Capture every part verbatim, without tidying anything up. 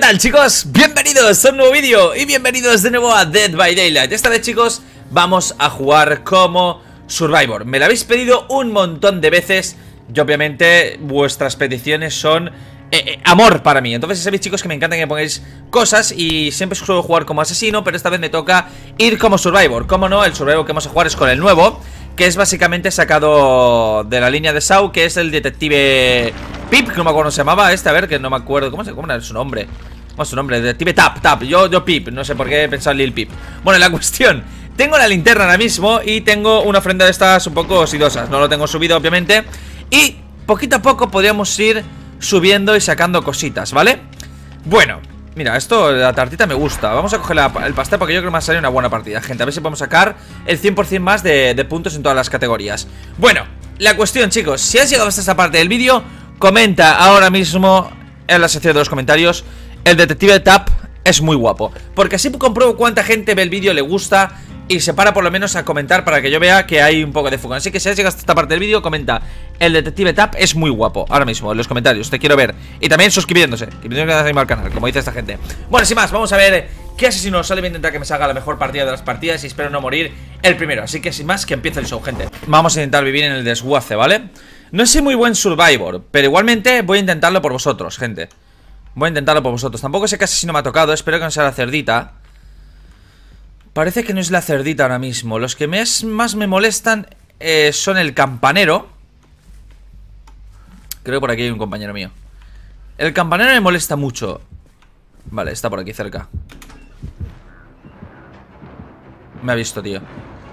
tal, chicos? Bienvenidos a un nuevo vídeo y bienvenidos de nuevo a Dead by Daylight. Esta vez, chicos, vamos a jugar como Survivor. Me lo habéis pedido un montón de veces y obviamente vuestras peticiones son eh, eh, amor para mí. Entonces ya sabéis, chicos, que me encanta que me pongáis cosas y siempre suelo jugar como asesino, pero esta vez me toca ir como Survivor. Como no, el Survivor que vamos a jugar es con el nuevo, que es básicamente sacado de la línea de Saw, que es el detective Pip, que no me acuerdo cómo se llamaba este, a ver, que no me acuerdo, ¿cómo, se, cómo era su nombre? ¿Cómo es su nombre? Detective Tap, Tap, yo, yo Pip, no sé por qué he pensado en Lil Pip. Bueno, la cuestión, tengo la linterna ahora mismo y tengo una ofrenda de estas un poco oxidosas, no lo tengo subido obviamente. Y poquito a poco podríamos ir subiendo y sacando cositas, ¿vale? Bueno, mira, esto, la tartita me gusta. Vamos a coger la, el pastel porque yo creo que me va a salir una buena partida, gente. A ver si podemos sacar el cien por cien más de, de puntos en todas las categorías. Bueno, la cuestión, chicos, si has llegado hasta esta parte del vídeo, comenta ahora mismo en la sección de los comentarios: el detective Tap es muy guapo. Porque así compruebo cuánta gente ve el vídeo, le gusta y se para por lo menos a comentar para que yo vea que hay un poco de fuga. Así que si has llegado hasta esta parte del vídeo, comenta: el detective Tap es muy guapo. Ahora mismo, en los comentarios, te quiero ver. Y también suscribiéndose, y me tengo que al canal, como dice esta gente. Bueno, sin más, vamos a ver qué asesino sale. Voy a intentar que me salga la mejor partida de las partidas y espero no morir el primero. Así que sin más, que empiece el show, gente. Vamos a intentar vivir en el desguace, ¿vale? No soy muy buen Survivor, pero igualmente voy a intentarlo por vosotros, gente. Voy a intentarlo por vosotros. Tampoco sé qué asesino me ha tocado, espero que no sea la cerdita. Parece que no es la cerdita ahora mismo. Los que me es, más me molestan eh, son el campanero. Creo que por aquí hay un compañero mío. El campanero me molesta mucho. Vale, está por aquí cerca. Me ha visto, tío.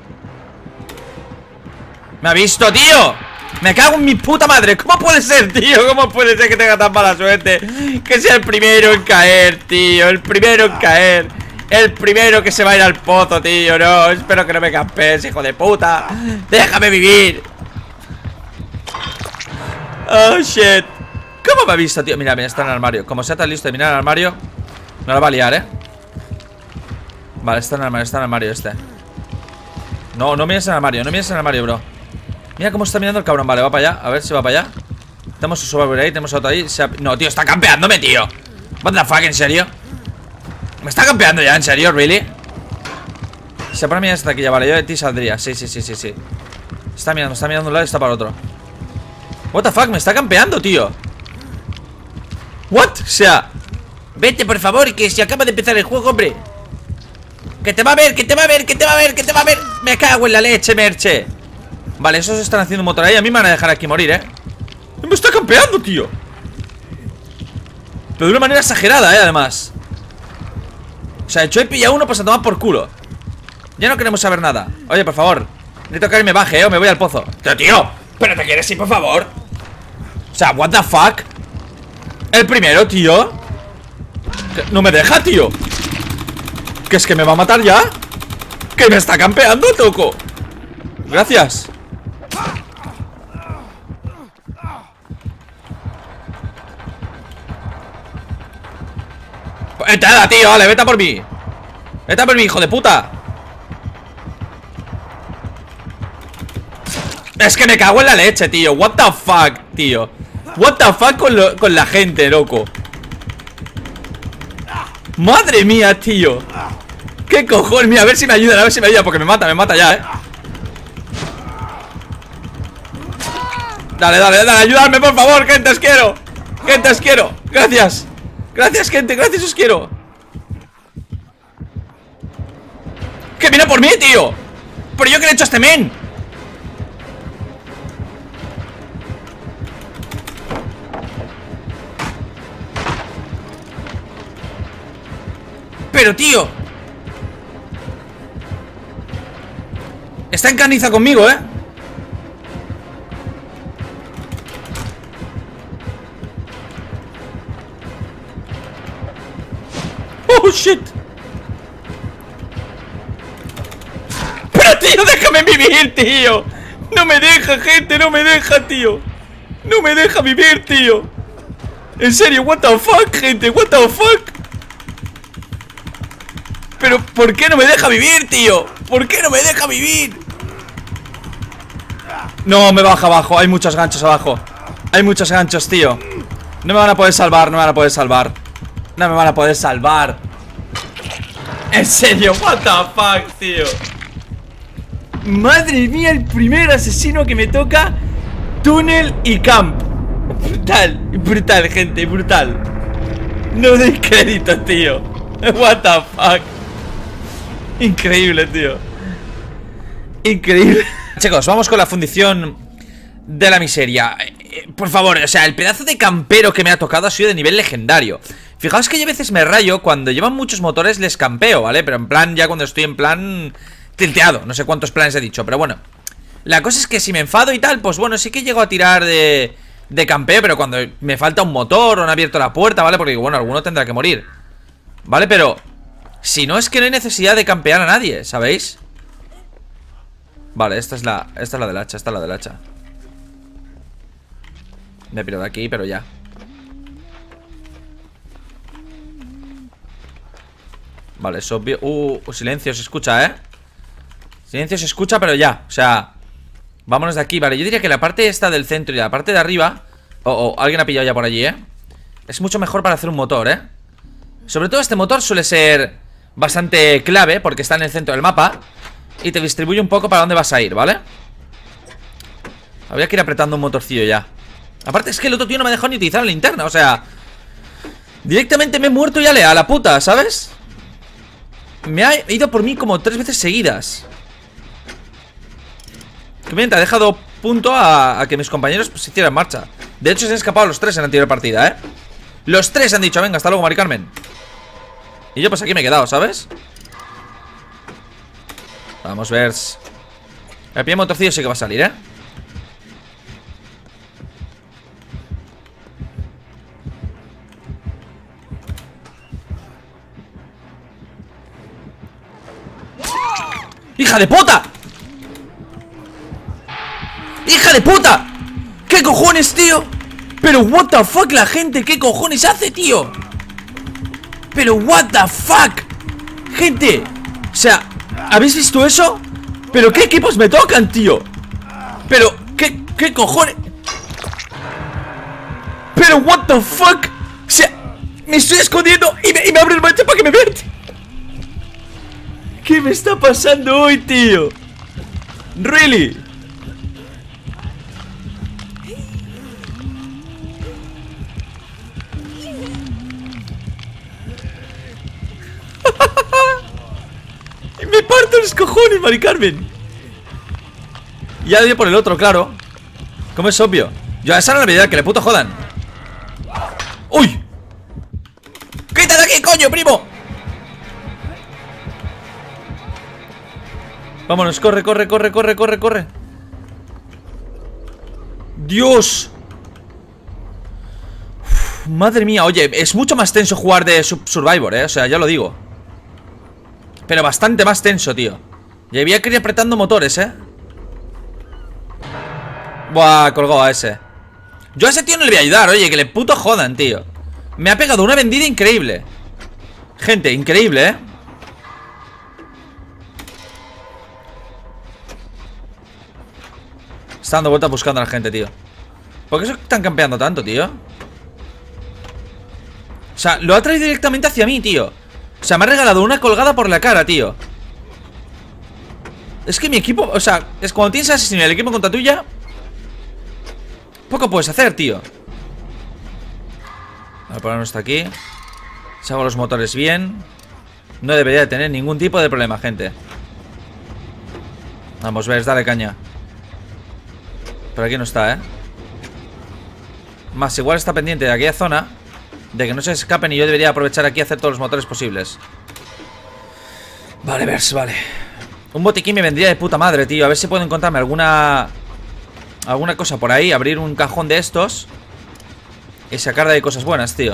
¡Me ha visto, tío! ¡Me cago en mi puta madre! ¿Cómo puede ser, tío? ¿Cómo puede ser que tenga tan mala suerte? Que sea el primero en caer, tío. El primero en caer. El primero que se va a ir al pozo, tío. No, espero que no me campes, hijo de puta. ¡Déjame vivir! Oh, shit. ¿Cómo me ha visto, tío? Mira, mira, está en el armario. Como sea tan listo de mirar el armario, no lo va a liar, ¿eh? Vale, está en el armario, está en el armario este. No, no mires en el armario, no mires en el armario, bro. Mira cómo está mirando el cabrón. Vale, va para allá, a ver si va para allá. Tenemos un Survivor ahí, tenemos otro ahí. ha... No, tío, está campeándome, tío. What the fuck, ¿en serio? ¿Me está campeando ya? ¿En serio? ¿Really? Se pone a mirar esta aquí ya, vale, yo de ti saldría. Sí, sí, sí, sí, sí. Está mirando, está mirando un lado y está para el otro. What the fuck, me está campeando, tío. What? O sea, vete, por favor, que se acaba de empezar el juego, hombre. Que te va a ver, que te va a ver, que te va a ver, que te va a ver. Me cago en la leche, merche. Vale, esos están haciendo un motor ahí. A mí me van a dejar aquí morir, ¿eh? Me está campeando, tío. Pero de una manera exagerada, ¿eh? Además. O sea, el Choi pilla uno, pues a tomar por culo. Ya no queremos saber nada. Oye, por favor, necesito que me baje, ¿eh? O me voy al pozo. Tío, tío, ¿pero te quieres ir, por favor? O sea, what the fuck. El primero, tío. No me deja, tío. ¿Que es que me va a matar ya? Que me está campeando, toco. Gracias. Entrada, tío, vale, vete a por mí. Vete a por mí, hijo de puta. Es que me cago en la leche, tío. What the fuck, tío. What the fuck con, lo, con la gente, loco. Madre mía, tío. ¿Qué cojones? Mira, a ver si me ayudan, a ver si me ayudan. Porque me mata, me mata ya, eh. Dale, dale, dale, ayudadme, por favor, gente, os quiero. Gente, os quiero, gracias. Gracias, gente, gracias, os quiero. ¡Que viene por mí, tío! ¿Pero yo qué le he hecho a este men? Pero, tío, está en caniza conmigo, ¿eh? Oh, shit. Pero, tío, déjame vivir, tío. No me deja, gente, no me deja, tío. No me deja vivir, tío. En serio, what the fuck, gente, what the fuck. Pero, ¿por qué no me deja vivir, tío? ¿Por qué no me deja vivir? No, me baja abajo, hay muchos ganchos abajo. Hay muchos ganchos, tío. No me van a poder salvar, no me van a poder salvar. No me van a poder salvar. En serio, what the fuck, tío. Madre mía, el primer asesino que me toca. Túnel y camp. Brutal, brutal, gente, brutal. No doy crédito, tío. What the fuck. Increíble, tío. Increíble. Chicos, vamos con la fundición de la miseria. Por favor, o sea, el pedazo de campero que me ha tocado ha sido de nivel legendario. Fijaos que yo a veces me rayo. Cuando llevan muchos motores les campeo, ¿vale? Pero en plan, ya cuando estoy en plan tilteado. No sé cuántos planes he dicho, pero bueno. La cosa es que si me enfado y tal, pues bueno, sí que llego a tirar de, de campeo. Pero cuando me falta un motor o no he abierto la puerta, ¿vale? Porque bueno, alguno tendrá que morir, ¿vale? Pero si no, es que no hay necesidad de campear a nadie, ¿sabéis? Vale, esta es la, esta es la del hacha, esta es la del hacha. Me piro de aquí, pero ya. Vale, es obvio. Uh, silencio, se escucha, ¿eh? Silencio, se escucha, pero ya, o sea, vámonos de aquí, vale. Yo diría que la parte esta del centro y la parte de arriba. Oh, oh, alguien ha pillado ya por allí, ¿eh? Es mucho mejor para hacer un motor, ¿eh? Sobre todo este motor suele ser bastante clave, porque está en el centro del mapa y te distribuye un poco para dónde vas a ir, ¿vale? Habría que ir apretando un motorcillo ya. Aparte es que el otro tío no me ha dejado ni utilizar la linterna, o sea, directamente me he muerto ya a la puta, ¿sabes? Me ha ido por mí como tres veces seguidas. Que bien, te ha dejado punto a, a que mis compañeros pues, se hicieran marcha. De hecho se han escapado los tres en la anterior partida, ¿eh? Los tres han dicho, venga, hasta luego, Mari Carmen. Y yo pues aquí me he quedado, ¿sabes? Vamos, Vers. El primer motorcillo sí que va a salir, ¿eh? ¡Hija de puta! ¡Hija de puta! ¿Qué cojones, tío? Pero what the fuck la gente, ¿qué cojones hace, tío? Pero what the fuck. Gente, o sea, ¿habéis visto eso? Pero ¿qué equipos me tocan, tío? Pero, ¿qué, qué cojones? Pero what the fuck. O sea, me estoy escondiendo y me, y me abre el mancha para que me vean. ¿Qué me está pasando hoy, tío? Really. Me parto los cojones, Mari Carmen. Ya dio por el otro, claro. Como es obvio. Yo a esa era la habilidad, que le puto jodan. ¡Uy! ¡Quítate de aquí, coño, primo! Vámonos, corre, corre, corre, corre, corre, corre. ¡Dios! Uf, madre mía, oye, es mucho más tenso jugar de Survivor, eh. O sea, ya lo digo. Pero bastante más tenso, tío. Y había que ir apretando motores, eh. Buah, colgó a ese. Yo a ese tío no le voy a ayudar, oye, que le puto jodan, tío. Me ha pegado una vendida increíble. Gente, increíble, eh. Está dando vueltas buscando a la gente, tío. ¿Por qué se están campeando tanto, tío? O sea, lo ha traído directamente hacia mí, tío. O sea, me ha regalado una colgada por la cara, tío. Es que mi equipo, o sea, es cuando tienes asesino y el equipo contra tuya, poco puedes hacer, tío. Voy a ponernos hasta aquí. Si hago los motores bien, no debería de tener ningún tipo de problema, gente. Vamos, ves, dale caña. Pero aquí no está, ¿eh? Más igual está pendiente de aquella zona, de que no se escapen, y yo debería aprovechar aquí y hacer todos los motores posibles. Vale, Vers, vale. Un botiquín me vendría de puta madre, tío. A ver si puedo encontrarme alguna Alguna cosa por ahí, abrir un cajón de estos y sacar de ahí cosas buenas, tío.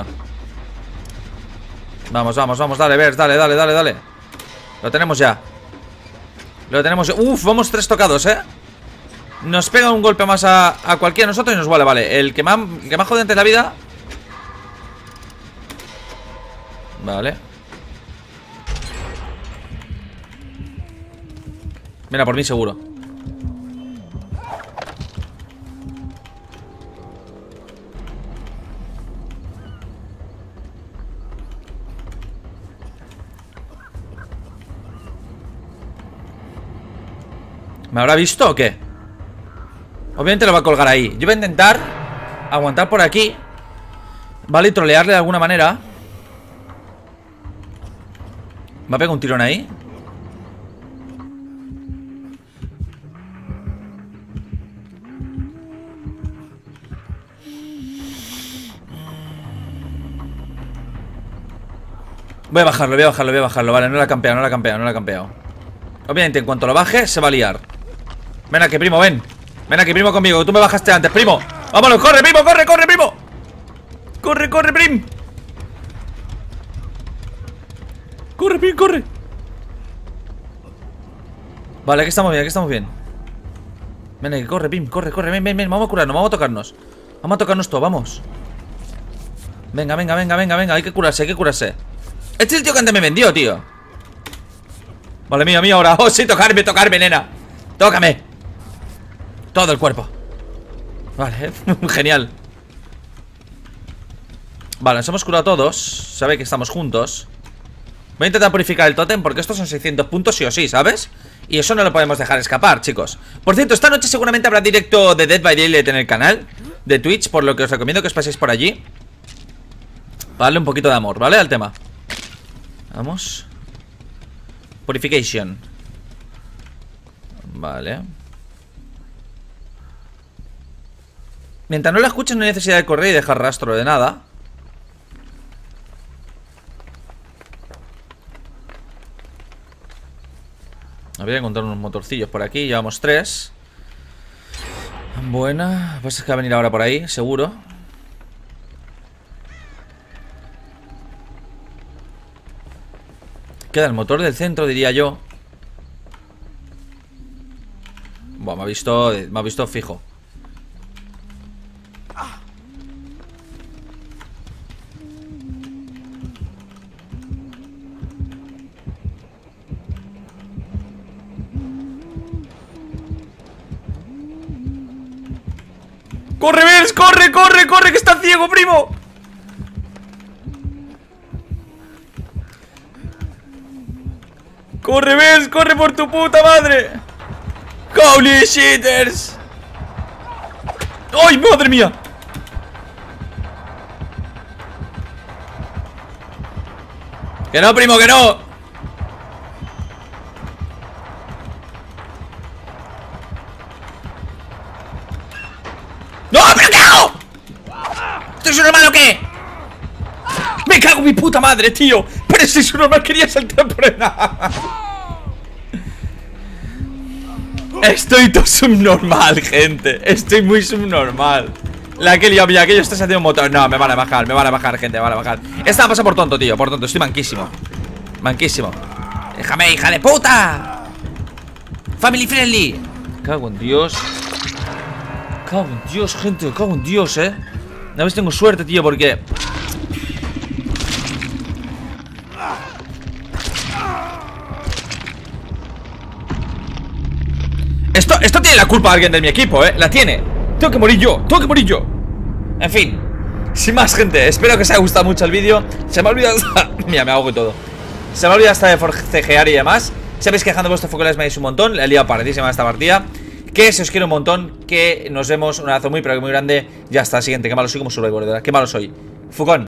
Vamos, vamos, vamos, dale, Vers, dale, dale, dale, dale. Lo tenemos ya. Lo tenemos ya. Uf, vamos tres tocados, eh. Nos pega un golpe más a, a cualquiera de nosotros y nos vale, vale. El que más, el que más jode antes la vida. Vale. Mira, por mí seguro. ¿Me habrá visto o qué? Obviamente lo va a colgar ahí. Yo voy a intentar aguantar por aquí, vale, y trolearle de alguna manera. ¿Me ha pegado un tirón ahí? Voy a bajarlo, voy a bajarlo, voy a bajarlo. Vale, no la ha campeado, no la ha campeado, no la ha campeado. Obviamente, en cuanto lo baje, se va a liar. Ven aquí, primo, ven. Ven aquí, primo, conmigo. Tú me bajaste antes, primo. Vámonos, corre, primo, corre, corre, primo. Corre, corre, prim. Corre, prim, corre. Vale, aquí estamos bien, aquí estamos bien. Ven aquí, corre, prim, corre, corre, ven, ven, ven. Vamos a curarnos, vamos a tocarnos. Vamos a tocarnos todo, vamos. Venga, venga, venga, venga, venga. Hay que curarse, hay que curarse. Este es el tío que antes me vendió, tío. Vale, mío, mío, ahora. Oh, sí, tocarme, tocarme, nena. Tócame. Todo el cuerpo. Vale, genial. Vale, nos hemos curado todos. Sabe que estamos juntos. Voy a intentar purificar el tótem porque estos son seiscientos puntos sí o sí, ¿sabes? Y eso no lo podemos dejar escapar, chicos. Por cierto, esta noche seguramente habrá directo de Dead by Daylight en el canal de Twitch, por lo que os recomiendo que os paséis por allí para darle un poquito de amor, ¿vale? Al tema. Vamos. Purification. Vale. Mientras no la escuches no hay necesidad de correr y dejar rastro de nada. Voy a encontrar unos motorcillos por aquí. Llevamos tres. Buena. Pues es que va a venir ahora por ahí, seguro. Queda el motor del centro, diría yo. Buah, me ha visto. Me ha visto fijo. ¡Corre, Bers! ¡Corre, corre, corre! ¡Que está ciego, primo! ¡Corre, Bers! ¡Corre por tu puta madre! ¡Holy shitters! ¡Ay, madre mía! ¡Que no, primo, que no! ¡No, pero qué hago! ¿Esto es normal o qué? ¡Me cago en mi puta madre, tío! Pero si es normal, quería saltar por el... Estoy todo subnormal, gente. Estoy muy subnormal. La que liado, mira, aquello está haciendo un motor. No, me van a bajar, me van a bajar, gente, me van a bajar. Esta me pasa por tonto, tío, por tonto, estoy manquísimo. Manquísimo. Déjame, hija de puta. Family friendly. Cago en Dios. Cago en Dios, gente, cago en Dios, eh. A ver si tengo suerte, tío, porque... Esto, esto tiene la culpa alguien de mi equipo, eh. La tiene. Tengo que morir yo, tengo que morir yo. En fin, sin más, gente, espero que os haya gustado mucho el vídeo. Se me ha olvidado... Mira, me ahogo y todo. Se me ha olvidado hasta de forcejear y demás. Sabéis que dejando vuestro foco les me dais un montón. Le he liado paradísima esta partida. Que se os quiero un montón. Que nos vemos. Un abrazo muy pero que muy grande. Ya hasta el siguiente. Qué malo soy como Survivor, de verdad. Qué malo soy. Fucón.